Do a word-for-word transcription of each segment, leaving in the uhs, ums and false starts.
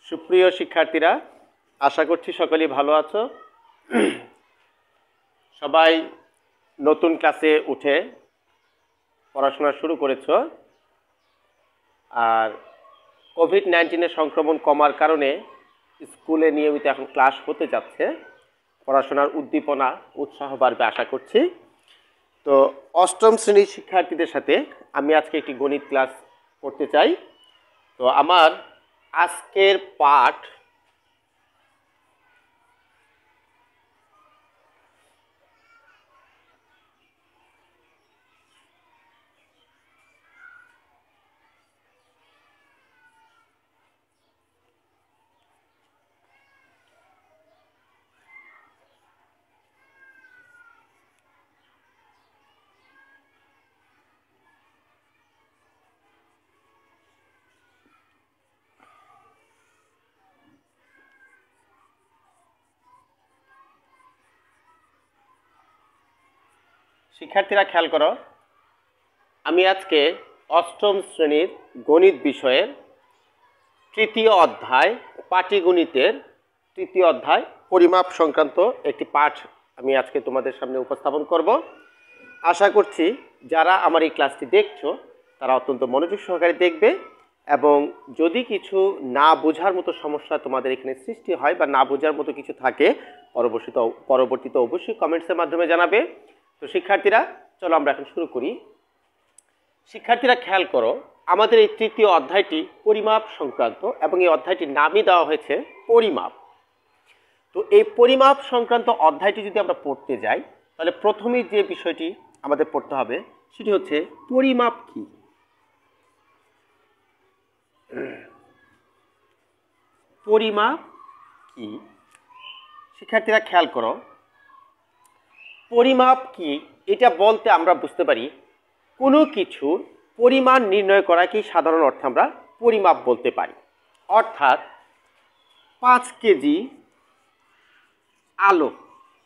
সুপ্রিয় শিক্ষার্থীরা, আশা করছি সকলেই ভালো আছো। সবাই নতুন ক্লাসে উঠে পড়াশোনা শুরু করেছো। আর কোভিড নাইন্টিনের সংক্রমণ কমার কারণে স্কুলে নিয়মিত এখন ক্লাস হতে যাচ্ছে। পড়াশোনার উদ্দীপনা উৎসাহ বাড়বে আশা করছি। তো অষ্টম শ্রেণীর শিক্ষার্থীদের সাথে আমি আজকে একটি গণিত ক্লাস করতে চাই। তো আমার আজকের পাঠ শিক্ষার্থীরা খেয়াল করো, আমি আজকে অষ্টম শ্রেণীর গণিত বিষয়ের তৃতীয় অধ্যায় পাটিগণিতের তৃতীয় অধ্যায় পরিমাপ সংক্রান্ত একটি পাঠ আমি আজকে তোমাদের সামনে উপস্থাপন করব। আশা করছি যারা আমার এই ক্লাসটি দেখছো তারা অত্যন্ত মনোযোগ সহকারে দেখবে, এবং যদি কিছু না বোঝার মতো সমস্যা তোমাদের এখানে সৃষ্টি হয় বা না বোঝার মতো কিছু থাকে পরবর্তীতে পরবর্তীতে অবশ্যই কমেন্টসের মাধ্যমে জানাবে। তো শিক্ষার্থীরা চলো আমরা এখন শুরু করি। শিক্ষার্থীরা খেয়াল করো, আমাদের এই তৃতীয় অধ্যায়টি পরিমাপ সংক্রান্ত এবং এই অধ্যায়টির নামই দেওয়া হয়েছে পরিমাপ। তো এই পরিমাপ সংক্রান্ত অধ্যায়টি যদি আমরা পড়তে যাই তাহলে প্রথমেই যে বিষয়টি আমাদের পড়তে হবে সেটি হচ্ছে পরিমাপ কি। পরিমাপ কি শিক্ষার্থীরা খেয়াল করো, পরিমাপ কি এটা বলতে আমরা বুঝতে পারি কোনো কিছুর পরিমাণ নির্ণয় করাকেই সাধারণ অর্থে আমরা পরিমাপ বলতে পারি। অর্থাৎ পাঁচ কেজি আলু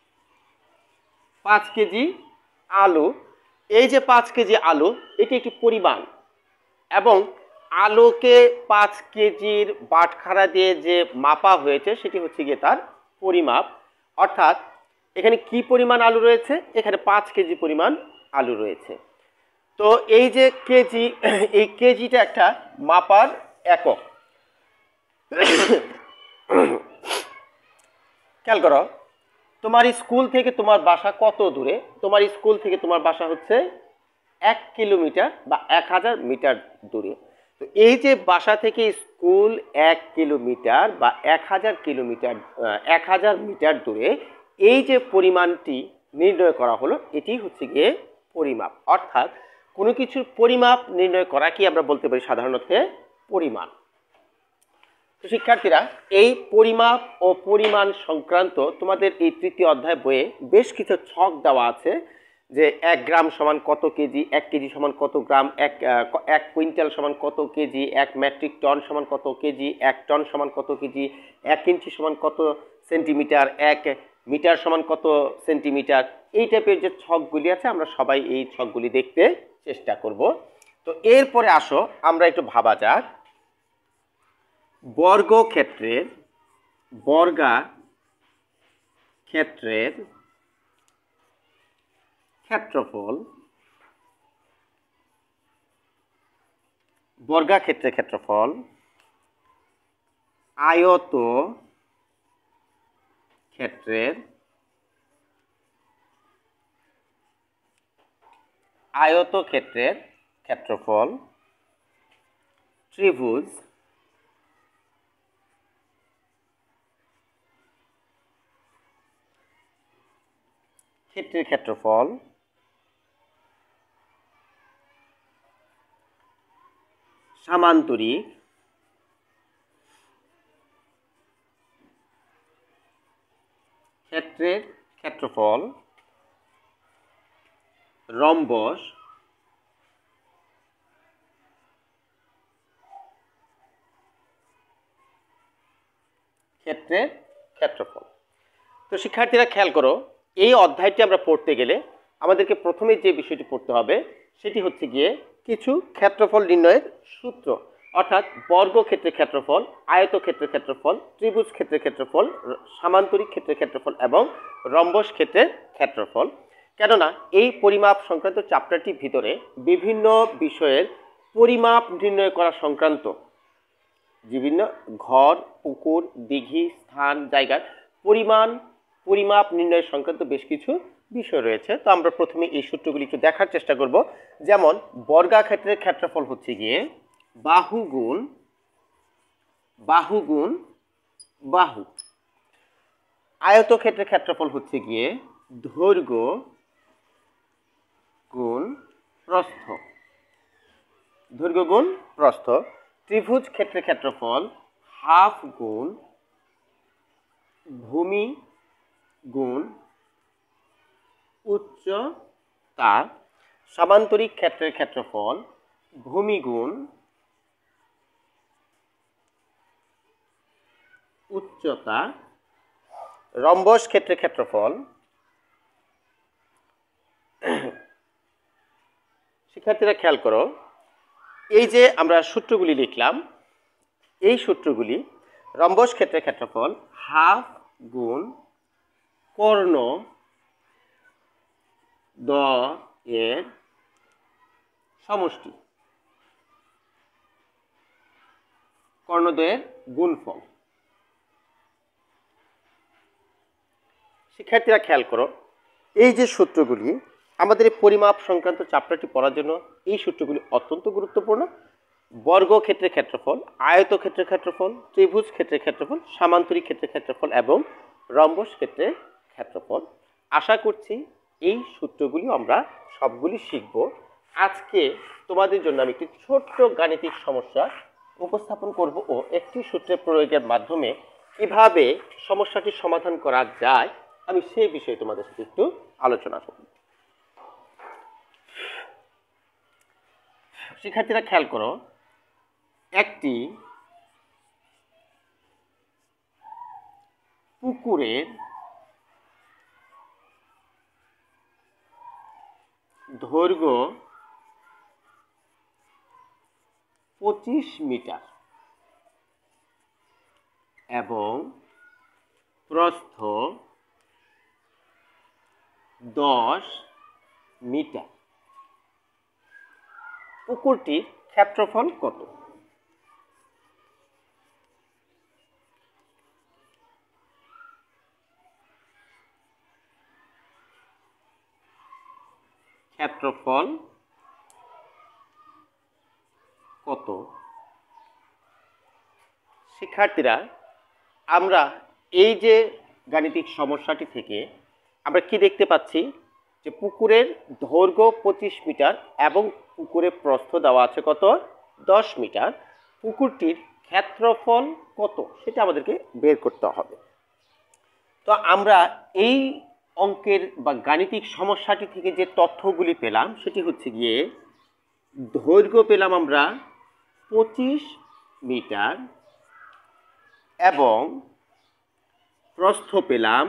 পাঁচ কেজি আলু এই যে পাঁচ কেজি আলু এটি একটি পরিমাণ, এবং আলুকে পাঁচ কেজির বাটখারা দিয়ে যে মাপা হয়েছে সেটি হচ্ছে গিয়ে তার পরিমাপ। অর্থাৎ এখানে কি পরিমাণ আলু রয়েছে? এখানে পাঁচ কেজি পরিমাণ আলু রয়েছে। তো এই যে কেজি, এই কেজিটা একটা মাপার একক। খেয়াল করো, তোমার স্কুল থেকে তোমার বাসা কত দূরে? তোমার স্কুল থেকে তোমার বাসা হচ্ছে এক কিলোমিটার বা এক হাজার মিটার দূরে। তো এই যে বাসা থেকে স্কুল এক কিলোমিটার বা এক হাজার কিলোমিটার এক হাজার মিটার দূরে এই যে পরিমাণটি নির্ণয় করা হলো এটি হচ্ছে গিয়ে পরিমাপ। অর্থাৎ কোনো কিছুর পরিমাপ নির্ণয় করা কি আমরা বলতে পারি সাধারণত পরিমাণ। তো শিক্ষার্থীরা, এই পরিমাপ ও পরিমাণ সংক্রান্ত তোমাদের এই তৃতীয় অধ্যায় বইয়ে বেশ কিছু ছক দেওয়া আছে, যে এক গ্রাম সমান কত কেজি, এক কেজি সমান কত গ্রাম, এক এক কুইন্টাল সমান কত কেজি, এক মেট্রিক টন সমান কত কেজি, এক টন সমান কত কেজি, এক ইঞ্চি সমান কত সেন্টিমিটার, এক মিটার সমান কত সেন্টিমিটার। এই টাইপের যে ছকগুলি আছে আমরা সবাই এই ছকগুলি দেখতে চেষ্টা করব। তো এরপরে আসো আমরা একটু ভাবা যাক বর্গক্ষেত্রের বর্গা ক্ষেত্রের ক্ষেত্রফল, বর্গাক্ষেত্রের ক্ষেত্রফল আয়ত ক্ষেত্রের আয়ত ক্ষেত্রের ক্ষেত্রফল ত্রিভুজ ক্ষেত্রের ক্ষেত্রফল সামান্তরিক ক্ষেত্রের ক্ষেত্রফল রম্বস ক্ষেত্রের ক্ষেত্রফল। তো শিক্ষার্থীরা খেয়াল করো, এই অধ্যায়টি আমরা পড়তে গেলে আমাদেরকে প্রথমে যে বিষয়টি পড়তে হবে সেটি হচ্ছে গিয়ে কিছু ক্ষেত্রফল নির্ণয়ের সূত্র। অর্থাৎ বর্গক্ষেত্রের ক্ষেত্রফল, আয়তক্ষেত্রের ক্ষেত্রফল, ত্রিভুজ ক্ষেত্রের ক্ষেত্রফল, সামান্তরিক ক্ষেত্রের ক্ষেত্রফল এবং রম্বস ক্ষেত্রের ক্ষেত্রফল। কেননা এই পরিমাপ সংক্রান্ত চ্যাপ্টারটির ভিতরে বিভিন্ন বিষয়ের পরিমাপ নির্ণয় করা সংক্রান্ত বিভিন্ন ঘর, পুকুর, দিঘি, স্থান, জায়গার পরিমাণ পরিমাপ নির্ণয় সংক্রান্ত বেশ কিছু বিষয় রয়েছে। তো আমরা প্রথমে এই সূত্রগুলি একটু দেখার চেষ্টা করব। যেমন বর্গাক্ষেত্রের ক্ষেত্রফল হচ্ছে গিয়ে বাহু গুণ বাহু গুণ বাহু। আয়তক্ষেত্রের ক্ষেত্রফল হচ্ছে গিয়ে দৈর্ঘ্য গুণ প্রস্থ, দৈর্ঘ্য গুণ প্রস্থ। ত্রিভুজ ক্ষেত্রের ক্ষেত্রফল হাফ গুণ ভূমি গুণ উচ্চতা। সামান্তরিক ক্ষেত্রের ক্ষেত্রফল ভূমি গুণ উচ্চতা। রম্বস ক্ষেত্রের ক্ষেত্রফল, শিক্ষার্থীরা খেয়াল করো, এই যে আমরা সূত্রগুলি লিখলাম, এই সূত্রগুলি রম্বস ক্ষেত্রের ক্ষেত্রফল হাফ গুণ কর্ণ দ এর সমষ্টি, কর্ণদ্বয়ের গুণফল। শিক্ষার্থীরা খেয়াল করো, এই যে সূত্রগুলি আমাদের পরিমাপ সংক্রান্ত চ্যাপ্টারটি পড়ার জন্য এই সূত্রগুলি অত্যন্ত গুরুত্বপূর্ণ। বর্গক্ষেত্রের ক্ষেত্রফল, আয়তক্ষেত্রের ক্ষেত্রফল, ত্রিভুজ ক্ষেত্রের ক্ষেত্রফল, সামান্তরিক ক্ষেত্রের ক্ষেত্রফল এবং রম্বস ক্ষেত্রের ক্ষেত্রফল। আশা করছি এই সূত্রগুলি আমরা সবগুলি শিখব। আজকে তোমাদের জন্য আমি একটি ছোট্ট গাণিতিক সমস্যা উপস্থাপন করব ও একটি সূত্রের প্রয়োগের মাধ্যমে কিভাবে সমস্যাটির সমাধান করা যায় আমি সেই বিষয়ে তোমাদের সাথে একটু আলোচনা করব। শিক্ষার্থীরা খেয়াল করো, একটি পুকুরের দৈর্ঘ্য পঁচিশ মিটার এবং প্রস্থ দশ মিটার। পুকুরটির ক্ষেত্রফল কত? ক্ষেত্রফল কত? শিক্ষার্থীরা, আমরা এই যে গাণিতিক সমস্যাটি থেকে আমরা কি দেখতে পাচ্ছি যে পুকুরের দৈর্ঘ্য পঁচিশ মিটার এবং পুকুরের প্রস্থ দেওয়া আছে কত? দশ মিটার। পুকুরটির ক্ষেত্রফল কত সেটা আমাদেরকে বের করতে হবে। তো আমরা এই অঙ্কের বা গাণিতিক সমস্যাটি থেকে যে তথ্যগুলি পেলাম সেটি হচ্ছে গিয়ে দৈর্ঘ্য পেলাম আমরা পঁচিশ মিটার এবং প্রস্থ পেলাম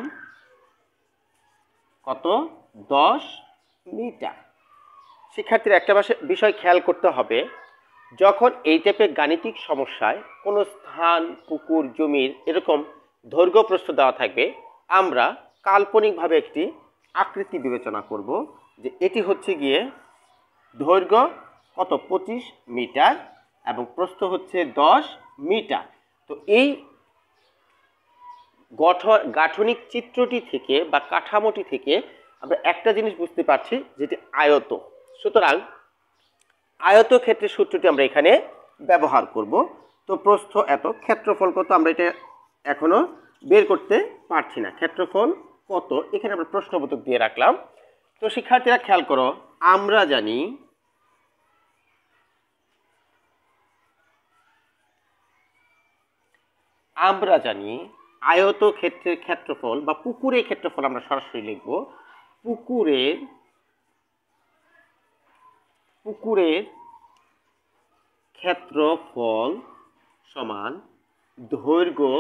কত? দশ মিটার। শিক্ষার্থীরা একটা বিষয় খেয়াল করতে হবে, যখন এই টাইপের গাণিতিক সমস্যায় কোনো স্থান, পুকুর, জমির এরকম দৈর্ঘ্য প্রস্থ দেওয়া থাকবে, আমরা কাল্পনিকভাবে একটি আকৃতি বিবেচনা করব যে এটি হচ্ছে গিয়ে দৈর্ঘ্য কত? পঁচিশ মিটার এবং প্রস্থ হচ্ছে দশ মিটার। তো এই গঠন গাঠনিক চিত্রটি থেকে বা কাঠামোটি থেকে আমরা একটা জিনিস বুঝতে পারছি যেটি আয়ত। সুতরাং আয়ত ক্ষেত্রের সূত্রটি আমরা এখানে ব্যবহার করব। তো প্রস্থ এত, ক্ষেত্রফল কত আমরা এটা এখনো বের করতে পারছি না। ক্ষেত্রফল কত এখানে আমরা প্রশ্নবোধক দিয়ে রাখলাম। তো শিক্ষার্থীরা খেয়াল করো, আমরা জানি আমরা জানি আয়ত ক্ষেত্রের ক্ষেত্রফল বা পুকুরের ক্ষেত্রফল আমরা সরাসরি লিখব। পুকুরের পুকুরের ক্ষেত্রফল সমান দৈর্ঘ্য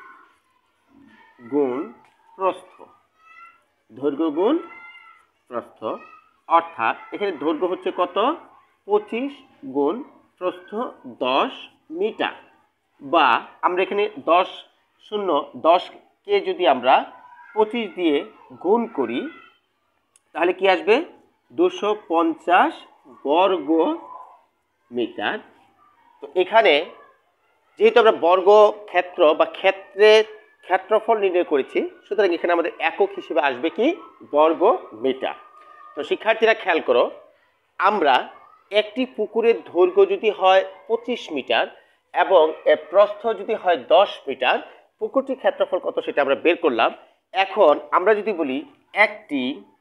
গুণ প্রস্থ, দৈর্ঘ্য গুণ প্রস্থ। অর্থাৎ এখানে দৈর্ঘ্য হচ্ছে কত? পঁচিশ গুণ প্রস্থ দশ মিটার, বা আমরা এখানে দশ শূন্য দশকে যদি আমরা পঁচিশ দিয়ে গুণ করি তাহলে কি আসবে দুশো পঞ্চাশ বর্গ মিটার। তো এখানে যেহেতু আমরা বর্গ ক্ষেত্র বা ক্ষেত্রের ক্ষেত্রফল নির্ণয় করেছি, সুতরাং এখানে আমাদের একক হিসেবে আসবে কি বর্গ মিটার। তো শিক্ষার্থীরা খেয়াল করো, আমরা একটি পুকুরের দৈর্ঘ্য যদি হয় পঁচিশ মিটার এবং এর প্রস্থ যদি হয় দশ মিটার, পুকুরটির ক্ষেত্রফল কত সেটা আমরা বের করলাম। এখন আমরা যদি বলি একটি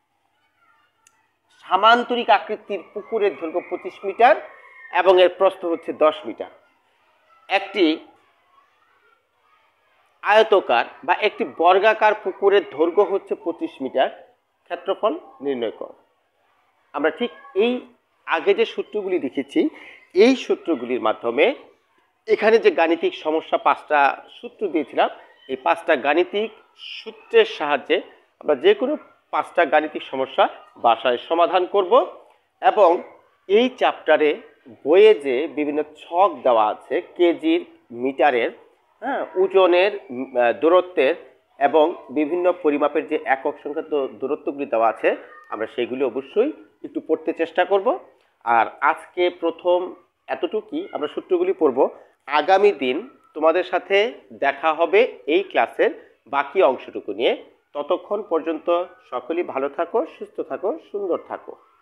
সামান্তরিক আকৃতির পুকুরের দৈর্ঘ্য পঁচিশ মিটার এবং এর প্রস্থ হচ্ছে দশ মিটার, একটি আয়তকার বা একটি বর্গাকার পুকুরের দৈর্ঘ্য হচ্ছে পঁচিশ মিটার, ক্ষেত্রফল নির্ণয় কর। আমরা ঠিক এই আগে যে সূত্রগুলি দেখেছি এই সূত্রগুলির মাধ্যমে এখানে যে গাণিতিক সমস্যা পাঁচটা সূত্র দিয়েছিলাম, এই পাঁচটা গাণিতিক সূত্রের সাহায্যে আমরা যে কোনো পাঁচটা গাণিতিক সমস্যা বাসায় সমাধান করব। এবং এই চ্যাপ্টারে বইয়ে যে বিভিন্ন ছক দেওয়া আছে কেজির, মিটারের, হ্যাঁ, ওজনের, দূরত্বের এবং বিভিন্ন পরিমাপের যে একক সংখ্যাত দূরত্বগুলি দেওয়া আছে, আমরা সেগুলি অবশ্যই একটু পড়তে চেষ্টা করব। আর আজকে প্রথম এতটুকুই, আমরা সূত্রগুলি পড়ব। আগামী দিন তোমাদের সাথে দেখা হবে এই ক্লাসের বাকি অংশটুকু নিয়ে। ততক্ষণ পর্যন্ত সকলেই ভালো থাকো, সুস্থ থাকো, সুন্দর থাকো।